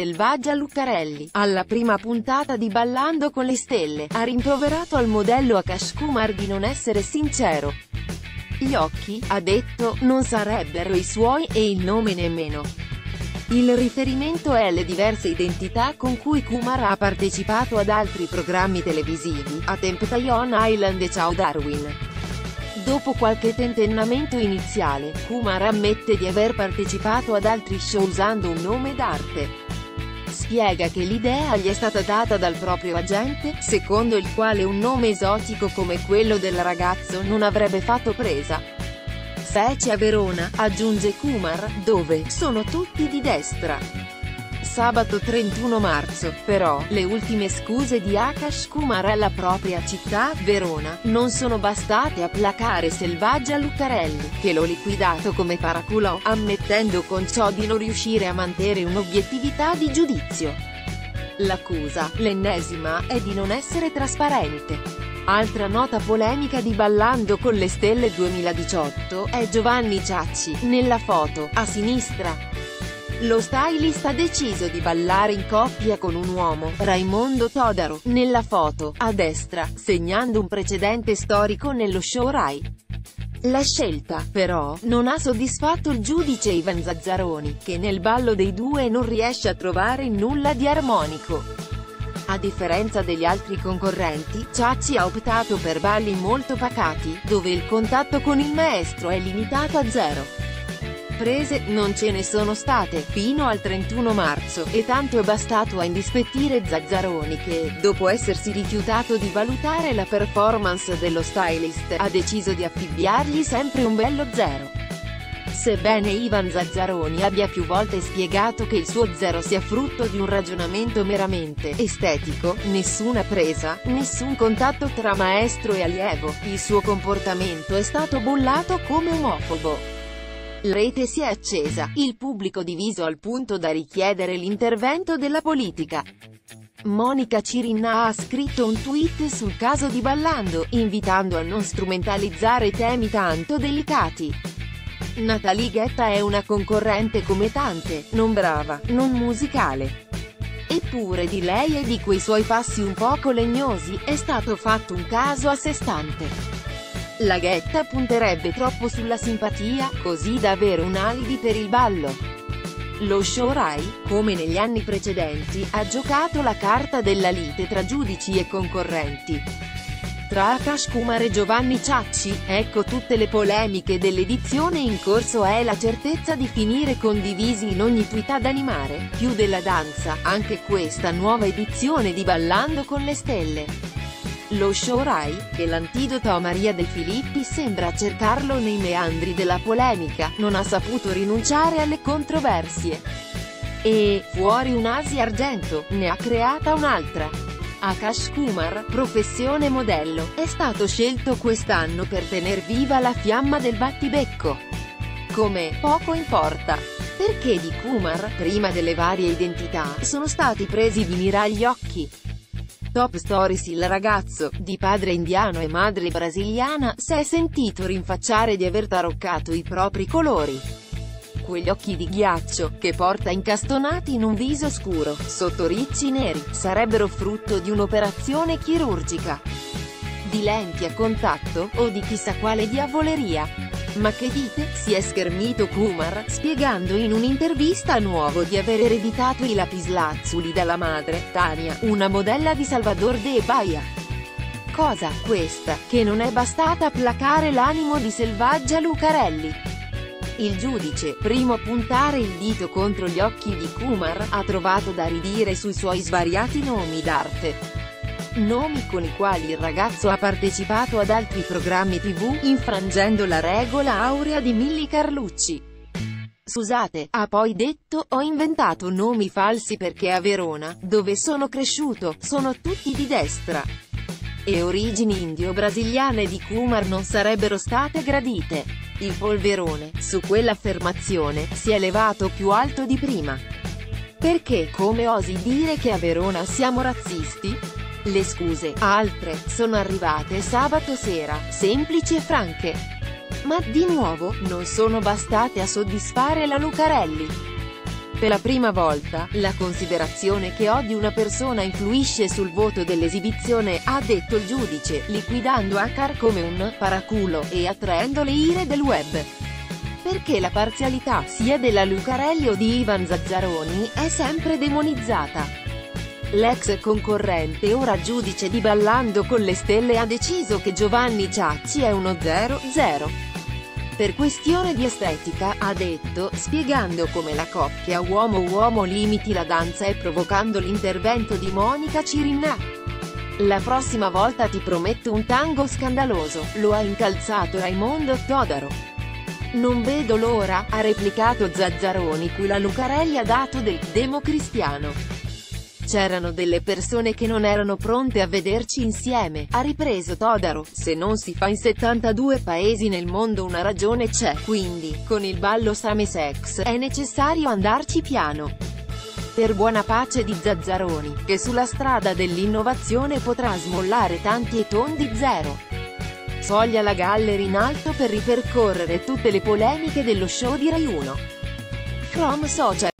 selvaggia Lucarelli, alla prima puntata di Ballando con le stelle, ha rimproverato al modello Akash Kumar di non essere sincero. Gli occhi, ha detto, non sarebbero i suoi, e il nome nemmeno. Il riferimento è alle diverse identità con cui Kumar ha partecipato ad altri programmi televisivi, a Temptation Island e Ciao Darwin. Dopo qualche tentennamento iniziale, Kumar ammette di aver partecipato ad altri show usando un nome d'arte. Spiega che l'idea gli è stata data dal proprio agente, secondo il quale un nome esotico come quello del ragazzo non avrebbe fatto presa. Specie a Verona, aggiunge Kumar, dove sono tutti di destra. Sabato 31 marzo, però, le ultime scuse di Akash Kumar alla propria città, Verona, non sono bastate a placare selvaggia Lucarelli, che l'ho liquidato come paraculò, ammettendo con ciò di non riuscire a mantenere un'obiettività di giudizio. L'accusa, l'ennesima, è di non essere trasparente. Altra nota polemica di Ballando con le stelle 2018, è Giovanni Ciacci, nella foto, a sinistra. Lo stylist ha deciso di ballare in coppia con un uomo, Raimondo Todaro, nella foto, a destra, segnando un precedente storico nello show Rai. La scelta, però, non ha soddisfatto il giudice Ivan Zazzaroni, che nel ballo dei due non riesce a trovare nulla di armonico. A differenza degli altri concorrenti, Ciacci ha optato per balli molto pacati, dove il contatto con il maestro è limitato a 0. Prese non ce ne sono state, fino al 31 marzo, e tanto è bastato a indispettire Zazzaroni che, dopo essersi rifiutato di valutare la performance dello stylist, ha deciso di affibbiargli sempre un bello 0. Sebbene Ivan Zazzaroni abbia più volte spiegato che il suo 0 sia frutto di un ragionamento meramente estetico, nessuna presa, nessun contatto tra maestro e allievo, il suo comportamento è stato bollato come omofobo. La rete si è accesa, il pubblico diviso al punto da richiedere l'intervento della politica. Monica Cirinna ha scritto un tweet sul caso di Ballando, invitando a non strumentalizzare temi tanto delicati. Natalie Guetta è una concorrente come tante, non brava, non musicale. Eppure di lei e di quei suoi passi un poco legnosi, è stato fatto un caso a sé stante. La Guetta punterebbe troppo sulla simpatia, così da avere un alibi per il ballo. Lo show Rai, come negli anni precedenti, ha giocato la carta della lite tra giudici e concorrenti. Tra Akash Kumar e Giovanni Ciacci, ecco tutte le polemiche dell'edizione in corso. È la certezza di finire condivisi in ogni tweet ad animare, più della danza, anche questa nuova edizione di Ballando con le stelle. Lo show Rai, che l'antidoto a Maria De Filippi sembra cercarlo nei meandri della polemica, non ha saputo rinunciare alle controversie. E, fuori un'Asia Argento, ne ha creata un'altra. Akash Kumar, professione modello, è stato scelto quest'anno per tener viva la fiamma del battibecco. Come, poco importa. Perché di Kumar, prima delle varie identità, sono stati presi di mira gli occhi. Top Stories. Il ragazzo, di padre indiano e madre brasiliana, si è sentito rinfacciare di aver taroccato i propri colori. Quegli occhi di ghiaccio, che porta incastonati in un viso scuro, sotto ricci neri, sarebbero frutto di un'operazione chirurgica. Di lenti a contatto, o di chissà quale diavoleria. Ma che dite? Si è schermito Kumar, spiegando in un'intervista a Nuovo di aver ereditato i lapislazzuli dalla madre, Tania, una modella di Salvador de Bahia. Cosa, questa, che non è bastata a placare l'animo di selvaggia Lucarelli. Il giudice, primo a puntare il dito contro gli occhi di Kumar, ha trovato da ridire sui suoi svariati nomi d'arte. Nomi con i quali il ragazzo ha partecipato ad altri programmi TV, infrangendo la regola aurea di Milly Carlucci. Scusate, ha poi detto, ho inventato nomi falsi perché a Verona, dove sono cresciuto, sono tutti di destra. E origini indio-brasiliane di Kumar non sarebbero state gradite. Il polverone, su quell'affermazione, si è levato più alto di prima. Perché, come osi dire che a Verona siamo razzisti? Le scuse, altre, sono arrivate sabato sera, semplici e franche. Ma di nuovo, non sono bastate a soddisfare la Lucarelli. Per la prima volta, la considerazione che odi una persona influisce sul voto dell'esibizione, ha detto il giudice, liquidando Akar come un paraculo e attraendo le ire del web. Perché la parzialità, sia della Lucarelli o di Ivan Zazzaroni, è sempre demonizzata. L'ex concorrente, ora giudice di Ballando con le stelle, ha deciso che Giovanni Ciacci è uno 0-0. Per questione di estetica, ha detto, spiegando come la coppia uomo-uomo limiti la danza e provocando l'intervento di Monica Cirinà. La prossima volta ti prometto un tango scandaloso, lo ha incalzato Raimondo Todaro. Non vedo l'ora, ha replicato Zazzaroni, cui la Lucarelli ha dato del democristiano. C'erano delle persone che non erano pronte a vederci insieme, ha ripreso Todaro. Se non si fa in 72 paesi nel mondo una ragione c'è, quindi, con il ballo same-sex, è necessario andarci piano. Per buona pace di Zazzaroni, che sulla strada dell'innovazione potrà smollare tanti e tondi zero. Soglia la Gallery in alto per ripercorrere tutte le polemiche dello show di Rai 1. From Social.